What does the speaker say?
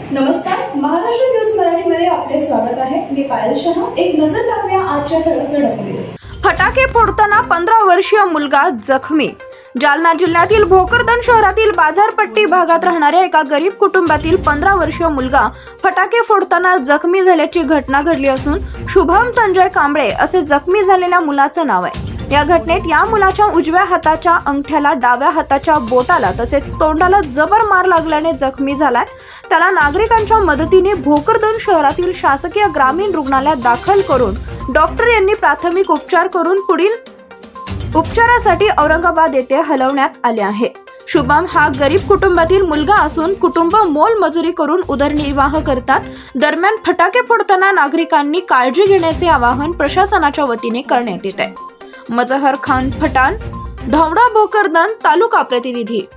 नमस्कार, महाराष्ट्र न्यूज मराठीमध्ये आपले स्वागत आहे। मी पायल शहा। एक नजर टाकूया आजच्या ठळक घडामोडीवर। फटाके फोडताना 15 वर्षीय मुलगा जखमी। जालना जिल्ह्यातील भोकरदन शहरातील बाजारपट्टी भागात राहणाऱ्या एका गरीब कुटुंबातील 15 वर्षीय मुलगा फटाके फोडताना जखमी झाल्याची घटना घडली असून शुभम संजय कांबळे असे जखमी झालेल्या मुलाचं नाव आहे। या घटनेत या मुलाच्या उजव्या हाताच्या अंगठ्याला, डाव्या हाताच्या बोटाला तसेच तोंडाला जबर मार लागल्याने जखमी झालाय। त्याला नागरिकांच्या मदतीने भोकरदन शहरातील शासकीय ग्रामीण रुग्णालयात दाखल करून डॉक्टर यांनी प्राथमिक उपचार करून पुढील उपचारासाठी औरंगाबाद येथे हलवण्यात आले आहे। शुभम हा गरीब कुटुंबातील मुलगा असून कुटुंब मोलमजुरी करून उदरनिर्वाह करतात। दरम्यान फटाके फोडताना नागरिकांनी काळजी घेण्याचे आवाहन प्रशासनाच्या वतीने करण्यात येत आहे। मजहर खान पठाण, धावडा, भोकरदन तालुका प्रतिनिधी।